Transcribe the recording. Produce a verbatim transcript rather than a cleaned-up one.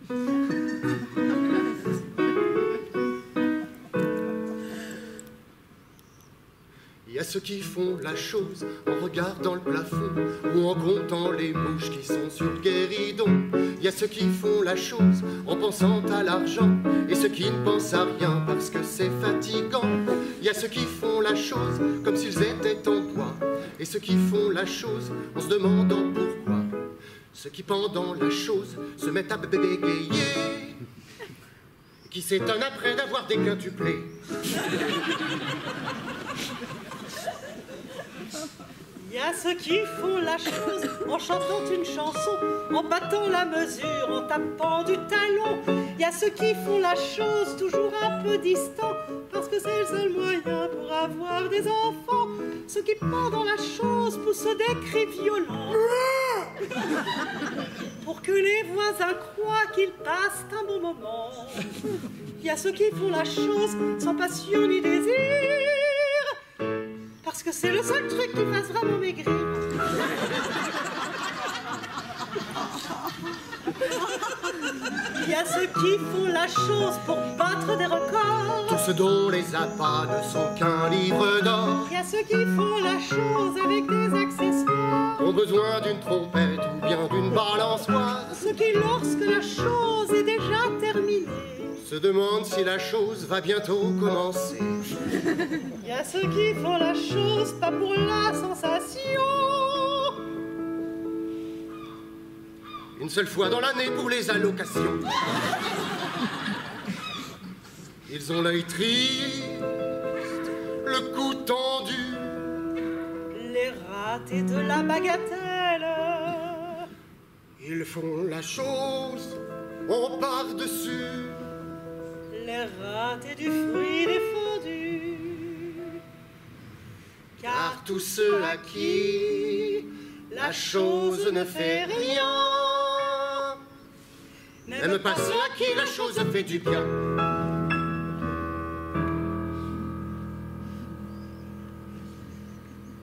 Il y a ceux qui font la chose en regardant le plafond ou en comptant les mouches qui sont sur le guéridon. Il y a ceux qui font la chose en pensant à l'argent et ceux qui ne pensent à rien parce que c'est fatigant. Il y a ceux qui font la chose comme s'ils étaient en bois et ceux qui font la chose en se demandant pourquoi. Ceux qui pendant la chose se mettent à bégayer, qui s'étonnent après d'avoir déquintuplé. Il y a ceux qui font la chose en chantant une chanson, en battant la mesure, en tapant du talon. Il y a ceux qui font la chose toujours un peu distant, parce que c'est le seul moyen pour avoir des enfants. Ceux qui pendant la chose poussent des cris violents, pour que les voisins croient qu'ils passent un bon moment. Il y a ceux qui font la chose sans passion ni désir, parce que c'est le seul truc qui fasse vraiment maigrir. Il y a ceux qui font la chose pour battre des records, tous ceux dont les appâts ne sont qu'un livre d'or. Il y a ceux qui font la chose avec des accessoires, ont besoin d'une trompette ou bien d'une balançoire. Ceux qui, lorsque la chose est déjà terminée, se demandent si la chose va bientôt commencer. Il y a ceux qui font la chose pas pour la sensation, une seule fois dans l'année pour les allocations. Ils ont l'œil triste, le cou tendu, les ratés de la bagatelle. Ils font la chose, on part dessus, les ratés du fruit défendu. Car tous ceux à qui la chose ne fait rien n'aiment pas ceux à qui la chose fait du bien.